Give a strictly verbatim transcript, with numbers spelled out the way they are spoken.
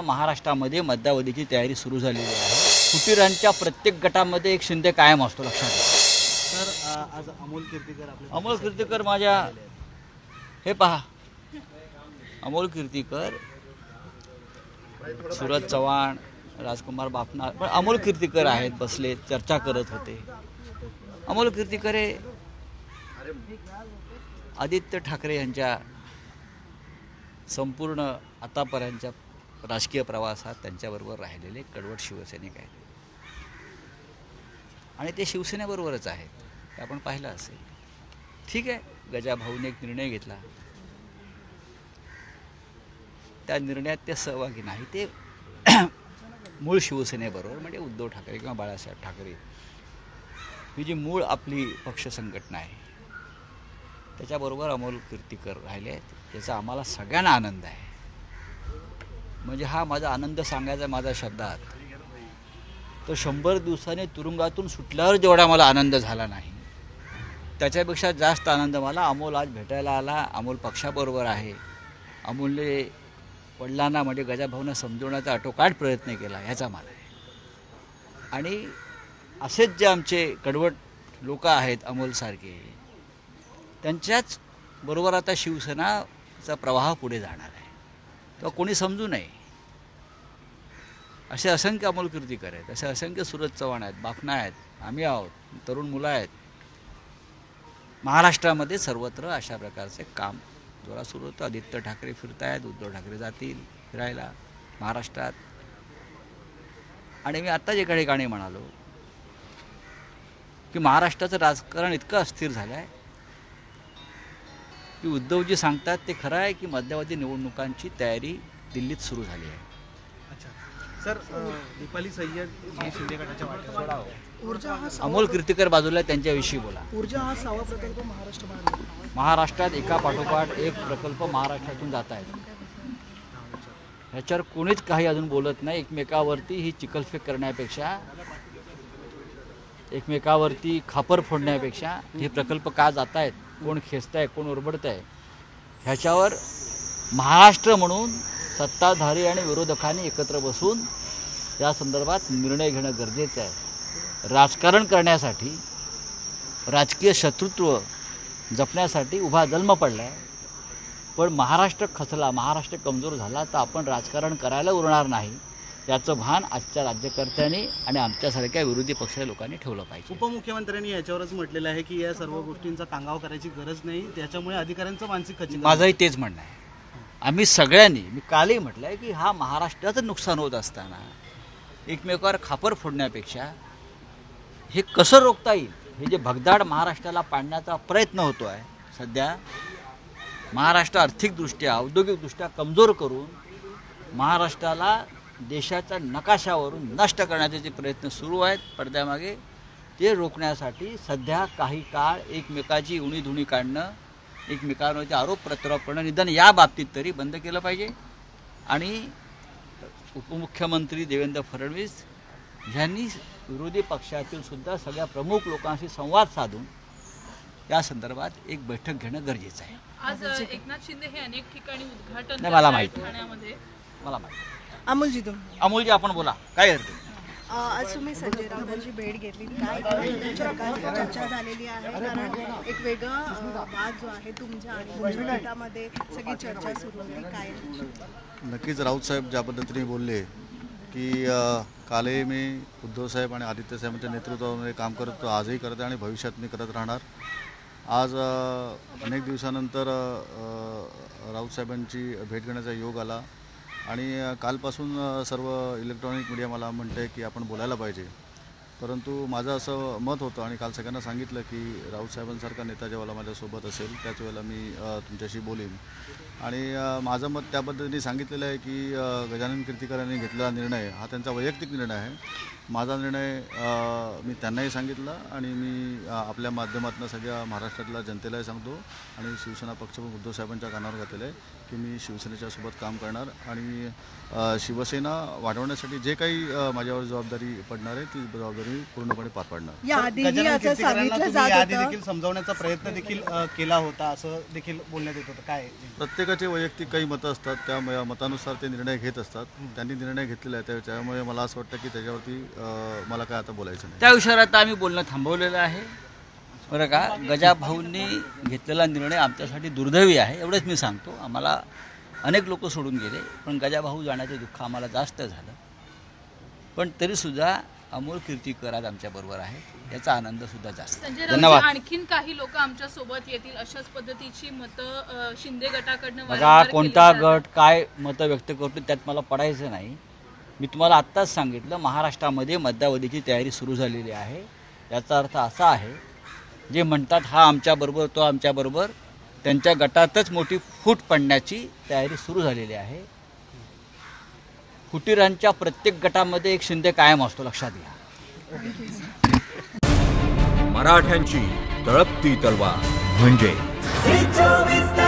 महाराष्ट्रामध्ये मध्यावधीची तयारी सुरू झालेली आहे. फुटीरांच्या प्रत्येक गटामध्ये एक शिंदे कायम असतो, लक्षात घ्या. सर आज अमोल कीर्तीकर आपले अमोल कीर्तीकर माझ्या हे पहा, अमोल कीर्तीकर, सूरज चव्हाण, राजकुमार बापना, पण अमोल कीर्तीकर आहेत, बसले चर्चा करत होते. अमोल कीर्तीकर हे आदित्य ठाकरे यांच्या संपूर्ण आतापर्यंतच्या राजकीय प्रवासात त्यांच्याबरोबर राहिलेले कडवट शिवसैनिक आहेत आणि ते शिवसेनेबरोबरच आहेत, ते आपण पाहिलं असेल. ठीक आहे, गजाभाऊने एक निर्णय घेतला, त्या निर्णयात ते सहभागी नाही, ते मूळ शिवसेनेबरोबर म्हणजे उद्धव ठाकरे किंवा बाळासाहेब ठाकरे ही जी मूळ आपली पक्ष संघटना आहे त्याच्याबरोबर अमोल कीर्तीकर राहिले आहेत, याचा आम्हाला सगळ्यांना आनंद आहे. म्हणजे हा माझा आनंद सांगायचा माझा शब्दात तो शंभर दिवसांनी तुरुंगातून सुटल्यावर जेवढा मला आनंद झाला नाही त्याच्यापेक्षा जास्त आनंद मला अमोल आज भेटायला आला. अमोल पक्षाबरोबर आहे. अमोलने वडिलांना म्हणजे गजाभाऊंना समजवण्याचा आटोकाट प्रयत्न केला ह्याचा मला आहे. आणि असेच जे आमचे कडवट लोक आहेत अमोलसारखे, त्यांच्याच बरोबर आता शिवसेनाचा प्रवाह पुढे जाणार आहे, तेव्हा कोणी समजू नये. असे असंख्य अमोल कीर्तीकर आहेत, असे असंख्य सूरज चव्हाण आहेत, बाफना आहेत, आम्ही आहोत, तरुण मुलं आहेत. महाराष्ट्रामध्ये सर्वत्र अशा प्रकारचे काम जोरात सुरू होतं. आदित्य ठाकरे फिरतायत, उद्धव ठाकरे जातील फिरायला महाराष्ट्रात. आणि मी आत्ताच एका ठिकाणी म्हणालो की महाराष्ट्राचं राजकारण इतकं अस्थिर झालं आहे की उद्धवजी सांगतात ते खरं आहे की मध्यावधी निवडणुकांची तयारी दिल्लीत सुरू झाली आहे. अच्छा सर, दीपाली सय्यद हे शिंदे गटाच्या वाटेवर ऊर्जा हा अमोल कीर्तीकर बाजूला, त्यांच्याविषयी बोला. ऊर्जा हा सहावा प्रकल्प महाराष्ट्र महाराष्ट्रात एका पाठोपाठ एक प्रकल्प महाराष्ट्रातून जात आहेत. ह्याच्यावर कोणीच काही अजून बोलत नाही. एकमेकावरती ही चिखलफेक करण्यापेक्षा, एकमेकावरती खापर फोडण्यापेक्षा हे प्रकल्प का जात आहेत, कोण खेचत आहे, कोण ओरबडत आहे, ह्याच्यावर महाराष्ट्र म्हणून सत्ताधारी आणि विरोधकांनी एकत्र बसून या संदर्भात निर्णय घेणं गरजेचं आहे. राजकारण करण्यासाठी, राजकीय शत्रुत्व जपण्यासाठी उभा जन्म पडला आहे, पण महाराष्ट्र खचला, महाराष्ट्र कमजोर झाला तर आपण राजकारण करायला उरणार नाही, याचं भान आजच्या राज्यकर्त्यांनी आणि आमच्यासारख्या विरोधी पक्षाच्या लोकांनी ठेवलं पाहिजे. उपमुख्यमंत्र्यांनी याच्यावरच म्हटलेलं आहे की या सर्व गोष्टींचा कांगाव करायची गरज नाही, त्याच्यामुळे अधिकाऱ्यांचं मानसिक खच्चीकरण. माझंही तेच म्हणणं आहे. आम्ही सगळ्यांनी, मी कालही म्हटलं आहे की हा महाराष्ट्राचं नुकसान होत असताना एकमेकावर खापर फोडण्यापेक्षा हे कसं रोखता येईल, हे जे भगदाड महाराष्ट्राला पाडण्याचा प्रयत्न होतो आहे सध्या, महाराष्ट्र आर्थिकदृष्ट्या, औद्योगिकदृष्ट्या कमजोर करून महाराष्ट्राला देशाच्या नकाशावरून नष्ट करण्याचे जे प्रयत्न सुरू आहेत पडद्यामागे, ते रोखण्यासाठी सध्या काही काळ एकमेकाची उणीधुणी काढणं, एकमेकांवरती आरोप प्रत्यारोप करणं निदान या बाबतीत तरी बंद केलं पाहिजे. आणि उपमुख्यमंत्री देवेंद्र फडणवीस यांनी विरोधी पक्षातील सुद्धा सगळ्या प्रमुख लोकांशी संवाद साधून या संदर्भात एक बैठक घेणं गरजेचं आहे. आज एकनाथ शिंदे हे अनेक ठिकाणी उद्घाटन नाही, मला माहिती ठाण्यामध्ये मला माहिती अमोलजी तुम अमोलजी आपण बोला, काय अर्थ? आज तुम्ही संजय राऊतांची भेट घेतली, काय चर्चा झालेली आहे? कारण एक वेगळा वाद जो आहे तुमच्या आणि तुमच्या गटामध्ये सगळी चर्चा सुरू होती, काय? नक्कीच राऊत साहेब ज्या पद्धतीने बोलले की कालही मी उद्धव साहेब आणि आदित्य साहेबांच्या नेतृत्वामध्ये काम करत होतो, आजही करत आहे आणि भविष्यात मी करत राहणार. आज अनेक दिवसानंतर राऊत साहेबांची भेट घेण्याचा योग आला आणि कालपासून सर्व इलेक्ट्रॉनिक मीडिया मला म्हणते आहे की आपण बोलायला पाहिजे, परंतु माझं असं मत होतं आणि काल सगळ्यांना सांगितलं की राऊत साहेबांसारखा नेता जेव्हा माझ्यासोबत असेल त्याच वेळेला मी तुमच्याशी बोलीन. आणि माझं मत त्या पद्धतीने सांगितलेलं आहे की गजानन कीर्तीकर यांनी घेतलेला निर्णय हा त्यांचा वैयक्तिक निर्णय आहे. माझा निर्णय मी त्यांनाही सांगितला आणि मी आपल्या माध्यमातून सगळ्या महाराष्ट्रातल्या जनतेलाही सांगतो आणि शिवसेना पक्ष उद्धव साहेबांच्या कानावर घातलेलं आहे की मी शिवसेनेच्या सोबत काम करणार आणि अ, शिवसेना वाढवण्यासाठी जे काही अ, माझ्यावर जबाबदारी पडणार आहे ती जबाबदारी पूर्णपणे पार पाडणार. या आधीही गजानन असं कीर्तिकरांना सांगितलं तुम्ही जात याआधी होतं देखील समजावण्याचा प्रयत्न देखील अ, केला होता असं देखील बोलण्यात येत होतं. काय प्रत्येकाचे वैयक्तिक काही मतं असतात, त्या म- मतानुसार ते निर्णय घेत असतात. त्यांनी निर्णय घेतलेला आहे त्या- त्यामुळे मला असं वाटतं की त्याच्यावरती अ, मला काय आता बोलायचं नाही. त्या विषयावर आता आम्ही बोलणं थांबवलेलं आहे. बरं का, गजाभाऊंनी घेतलेला निर्णय आमच्यासाठी दुर्दैवी आहे एवढंच मी सांगतो. आम्हाला अनेक लोक सोडून गेले, पण गजाभाऊ जाण्याचं दुःख आम्हाला जास्त झालं. पण तरीसुद्धा अमोल कीर्तिकर आज आमच्याबरोबर आहे, याचा आनंदसुद्धा जास्त. संजय धन्यवाद. राऊत आणखीन काही लोक आमच्या सोबत येतील अशाच पद्धतीची मतं अ, शिंदे गटाकडनं बघा, वारंवार केली कोणता जातात. गट काय मतं व्यक्त करतो त्यात मला पडायचं नाही. मी तुम्हाला आत्ताच सांगितलं, महाराष्ट्रामध्ये मध्यावधीची तयारी सुरू झालेली आहे. याचा अर्थ असा आहे, जे म्हणतात हा आमच्याबरोबर तो आमच्याबरोबर, त्यांच्या गटातच मोठी फूट पडण्याची तयारी सुरू झालेली आहे. फुटीरांच्या प्रत्येक गटामध्ये एक शिंदे कायम असतो, लक्षात घ्या. मराठ्यांची तळपती तलवार म्हणजे